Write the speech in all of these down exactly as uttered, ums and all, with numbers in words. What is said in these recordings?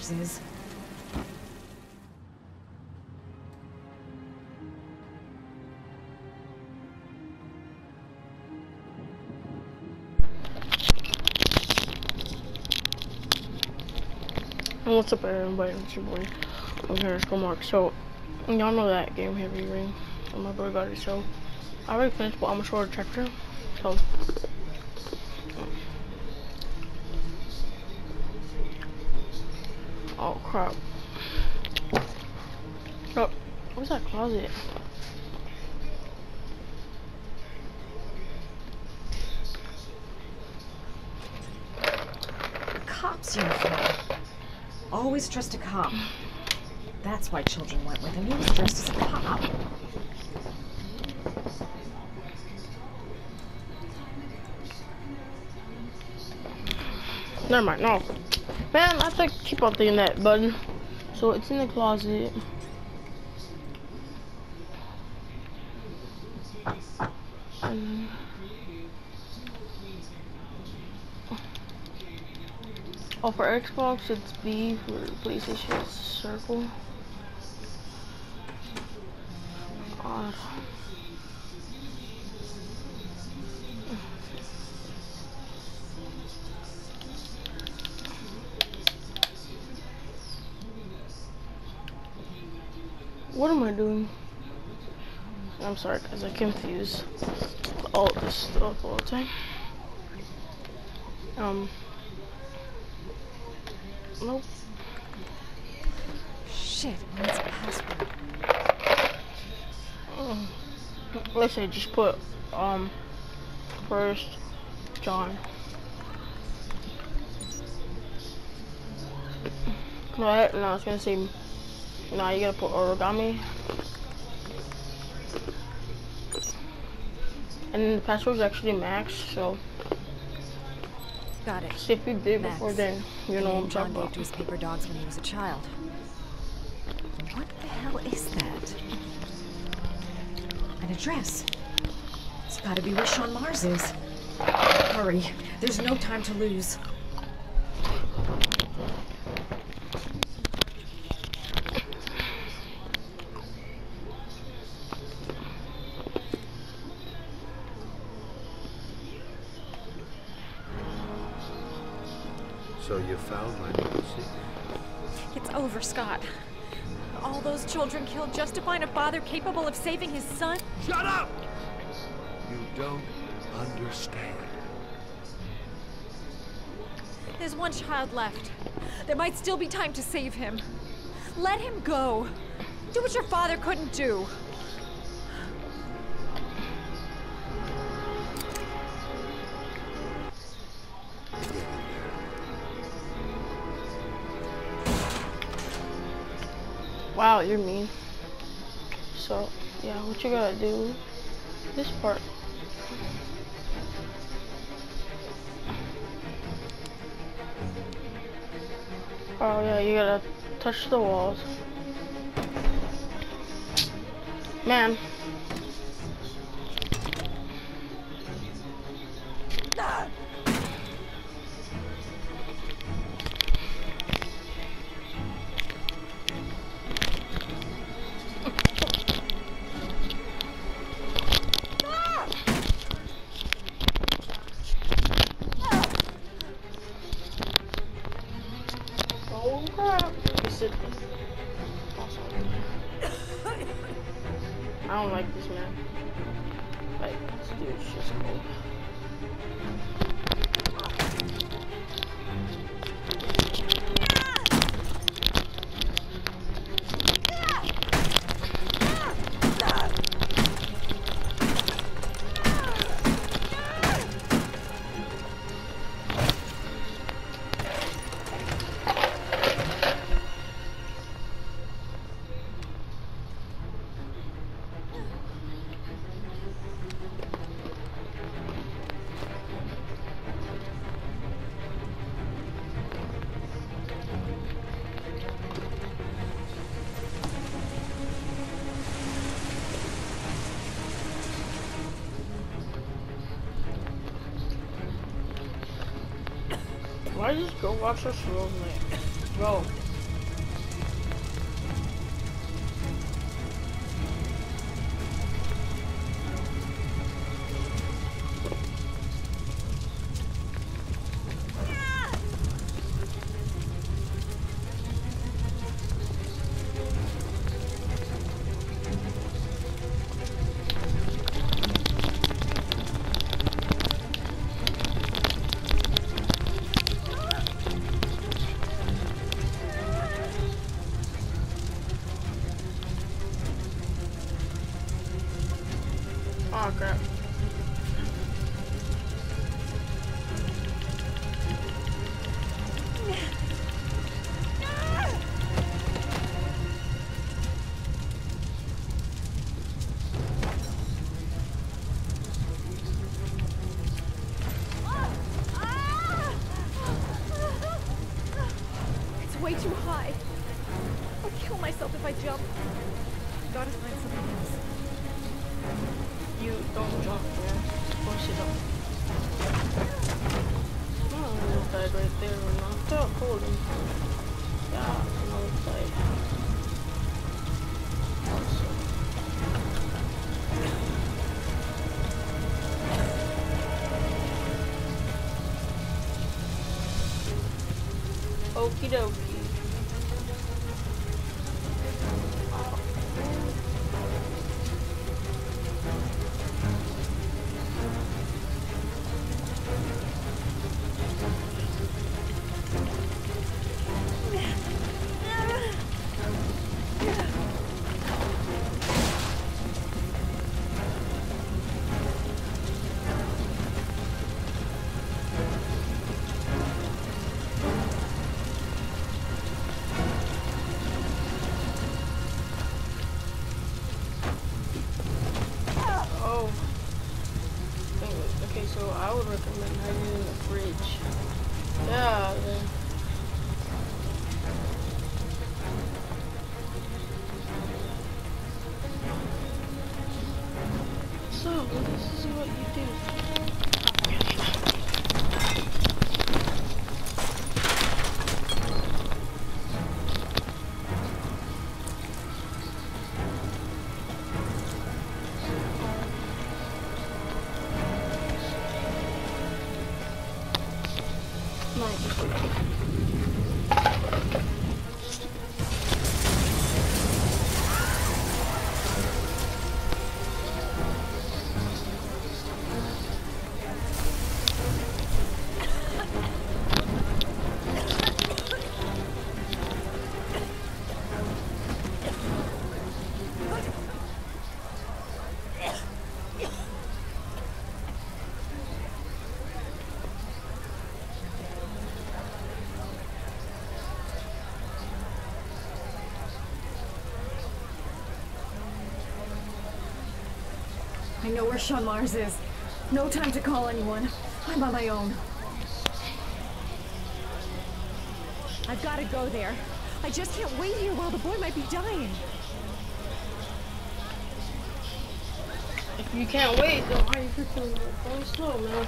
Mars is. And what's up everybody, it's your boy, okay, Skull Mark. So, y'all know that game Heavy Ring, and my brother got it, so I already finished, but I'm gonna show a tractor, so. Oh crap. Oh, what's that closet? A cop's uniform. Always trust a cop. That's why children went with him. He was dressed as a cop. Never mind, no. Man, I have to keep on thinking that button. So it's in the closet. And oh, for Xbox it's B, for PlayStation it's circle. Uh, what am I doing? I'm sorry guys, I confuse all this stuff all the time. Um, nope. Shit, what's the password? Um, let's say just put um first John. Right now it's gonna say now you gotta put origami. And then the password is actually Max, so Got it. see if you did Max. before then, you know what I'm John talking gave about. to his paper dogs when he was a child. What the hell is that? An address. It's gotta be where Sean Mars is. Hurry. There's no time to lose. So you found my music? It's over, Scott. All those children killed just to find a father capable of saving his son? Shut up! You don't understand. There's one child left. There might still be time to save him. Let him go. Do what your father couldn't do. Wow, you're mean. So, yeah, what you gotta do, this part. Oh yeah, you gotta touch the walls. Man. Oh crap. I don't like this man. Like, this dude's just cold. Why just go watch us real man? Bro. Oh crap. It's way too high. I'll kill myself if I jump. Gotta find something else. You don't jump, man. Push it up. Oh, little bag right there. We're knocked up. Hold him. Yeah, no side. Awesome. Okie dokie. Oh. Okay, so I would recommend hiding in the fridge. Yeah, then. So, this is what you do. I know where Sean Mars is. No time to call anyone. I'm on my own. I've got to go there. I just can't wait here while the boy might be dying. If you can't wait, then why are you freaking going slow, man?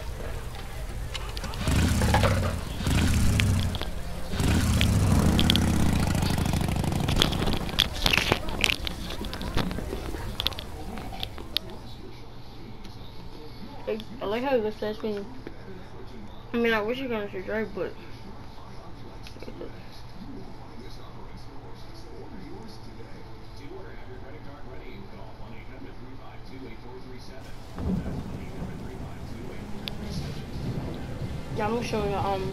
I like how this says me. I mean, I wish you guys could drive, but. Yeah, I'm gonna show you, um,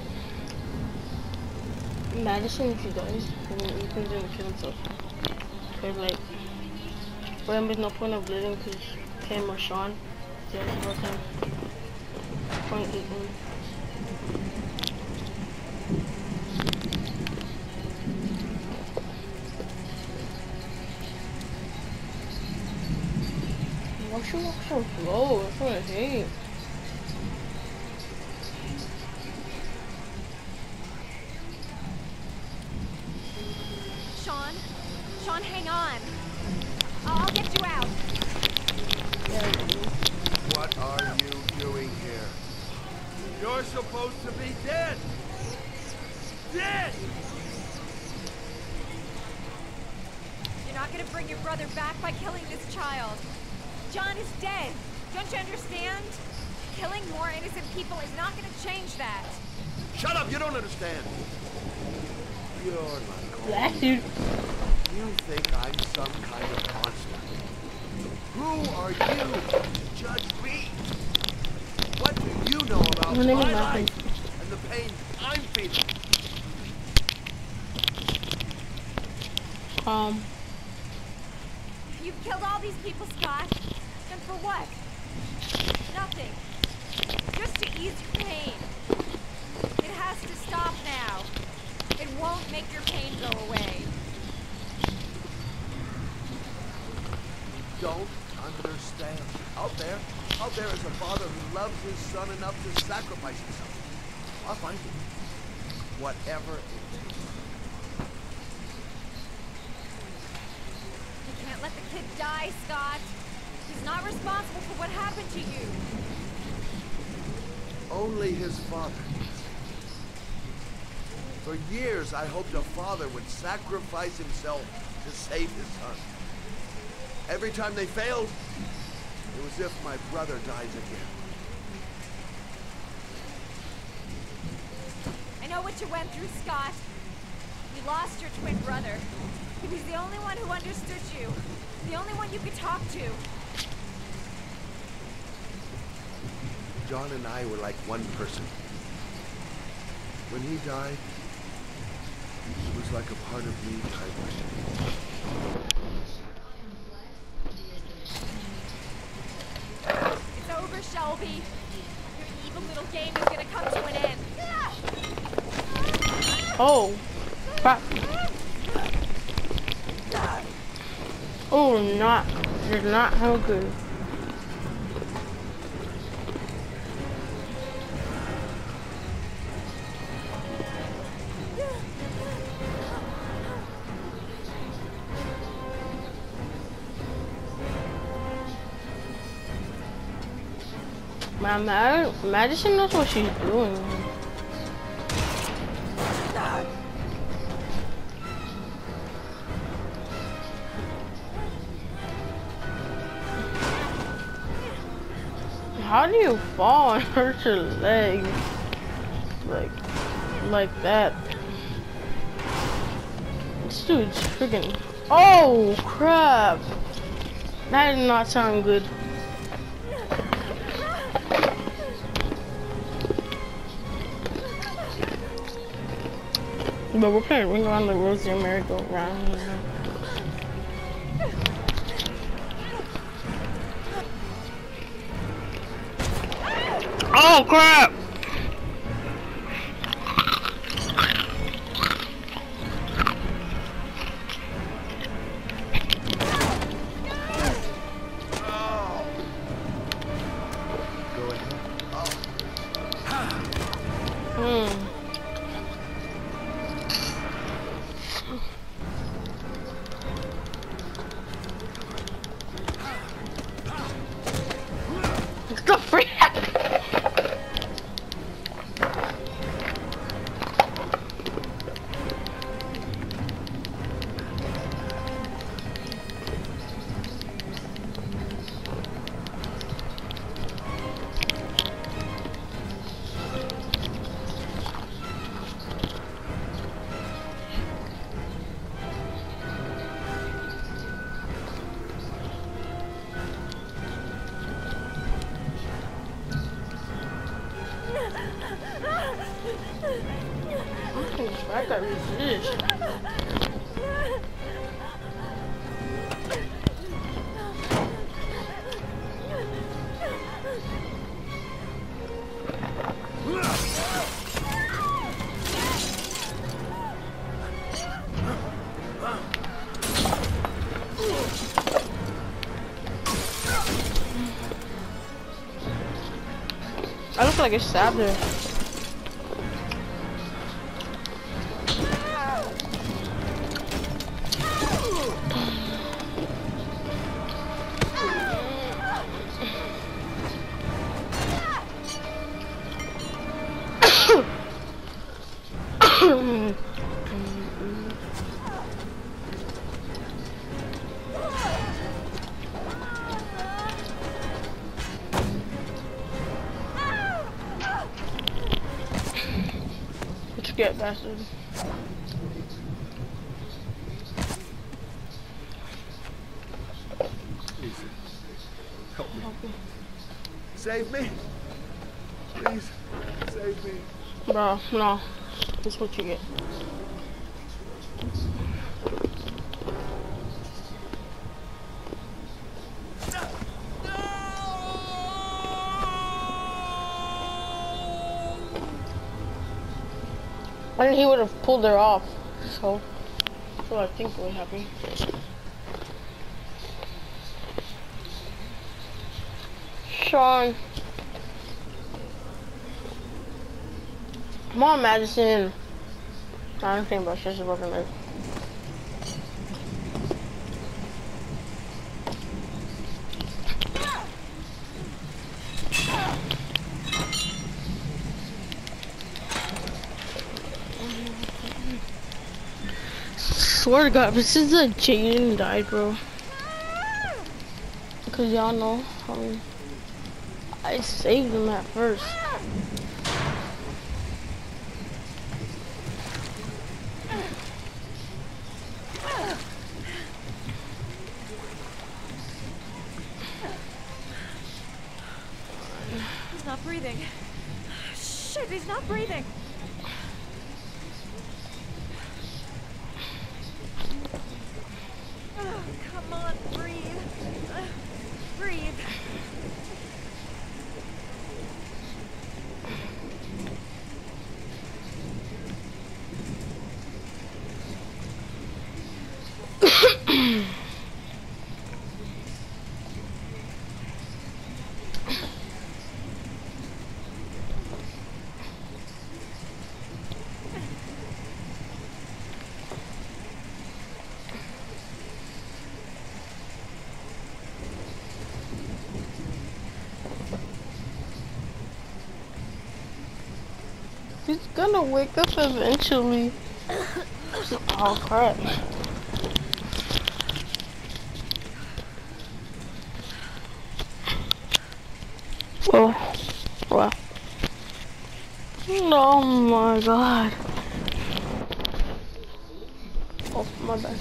Madison, if she dies, and then Ethan's gonna kill himself. Cause, like, for him, there's no point of living, cause him or Sean, yeah, it's about time. Point Ethan. Why should you walk so slow? That's what I hate. Sean? Sean, hang on. I'll get you out. What are you doing here? You're supposed to be dead! Dead! You're not gonna bring your brother back by killing this child. John is dead. Don't you understand? Killing more innocent people is not gonna change that. Shut up, you don't understand! You're like all Black dude. You think I'm some kind of monster. Who are you to judge me? What do you know about My my name is life Malcolm. and the pain I'm feeling? Um, You've killed all these people, Scott. And for what? Nothing. Just to ease your pain. It has to stop now. It won't make your pain go away. Don't understand. Out there, out there is a father who loves his son enough to sacrifice himself. I'll find him. Whatever it takes. You can't let the kid die, Scott. He's not responsible for what happened to you. Only his father. For years, I hoped a father would sacrifice himself to save his son. Every time they failed, it was as if my brother dies again. I know what you went through, Scott. You lost your twin brother. He was the only one who understood you. The only one you could talk to. John and I were like one person. When he died, it was like a part of me died with him. It's over, Shelby. Your evil little game is gonna come to an end. Oh, crap. Oh, not, did not how good. Man, Mad Madison knows what she's doing. How do you fall and hurt your leg? Like, like that. This dude's freaking. Oh, crap. That did not sound good. But we're playing Ring Around the Rosie and Merry-Go-Round. You know? Oh crap! Go ahead. Hmm. The freak! I got resist. I look like I stabbed her. What you get, bastard? Please, help me. Save me. Please, save me. Bro, no. This is what you get. I think he would have pulled her off. So, that's what I think would happen. Sean. Come on, Madison. I don't think about shit's a broken leg. Swear to God, this is a Jaden died, bro. Because y'all know, I mean, I saved him at first. He's not breathing. Shit, he's not breathing. Oh, come on, breathe. Uh, breathe. He's gonna wake up eventually. Oh crap. Oh, wow. Oh my God. Oh, my bad.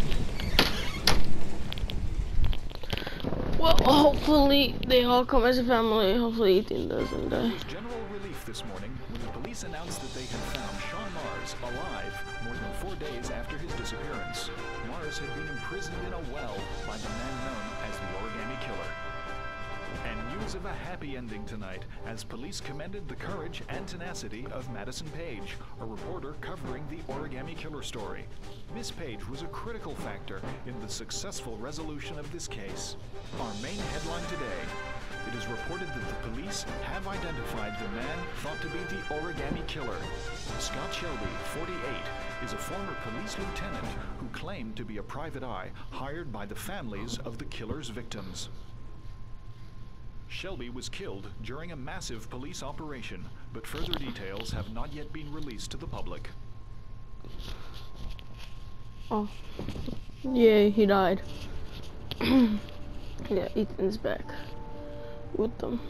Well, hopefully they all come as a family. Hopefully Ethan doesn't die. It was general relief this morning when the police announced that they had found Sean Mars alive more than four days after his disappearance. Mars had been imprisoned in a well by the man known as the Origami Killer. And news of a happy ending tonight as police commended the courage and tenacity of Madison Page, a reporter covering the Origami Killer story. Miss Page was a critical factor in the successful resolution of this case. Our main headline today: it is reported that the police have identified the man thought to be the Origami Killer. Scott Shelby, forty-eight, is a former police lieutenant who claimed to be a private eye hired by the families of the killer's victims. Shelby was killed during a massive police operation, but further details have not yet been released to the public. Oh. Yeah, he died. Yeah, Ethan's back with them.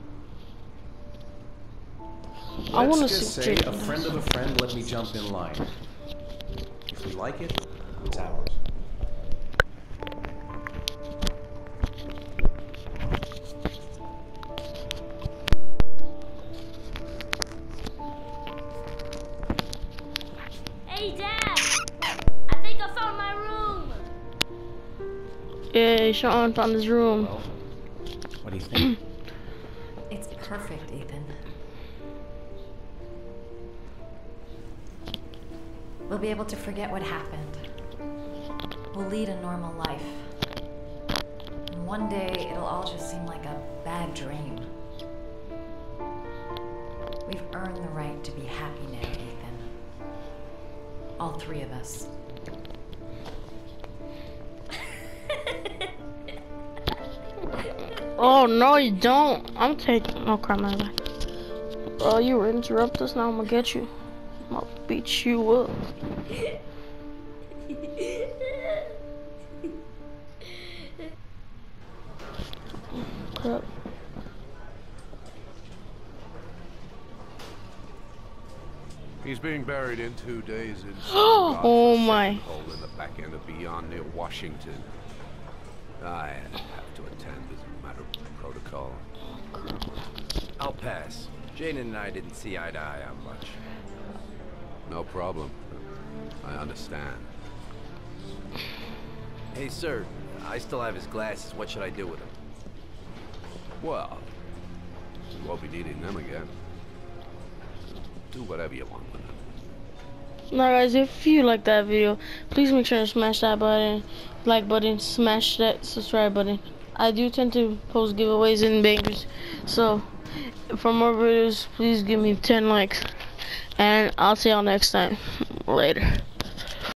I want to just see say Jaden. a friend of a friend let me jump in line. If we like it, it's ours. Hey, Dad! I think I found my room! Yeah, Sean found his room. Well, what do you think? It's perfect, Ethan. We'll be able to forget what happened. We'll lead a normal life. And one day, it'll all just seem like a bad dream. We've earned the right to be happy now, Ethan. All three of us. Oh, no, you don't. I'm taking. Oh, crap, my bad. Bro, you interrupt us now. I'm gonna get you. I'm gonna beat you up. Crap. He's being buried in two days in Oh my. hole in the back end of Beyond near Washington. I have to attend as a matter of protocol. I'll pass. Jane and I didn't see eye to eye on much. No problem. I understand. Hey, sir. I still have his glasses. What should I do with them? Well, we won't be needing them again. Do whatever you want with them. Now guys, if you like that video, please make sure to smash that button, like button, smash that subscribe button. I do tend to post giveaways and bangers, so for more videos, please give me ten likes, and I'll see y'all next time. Later.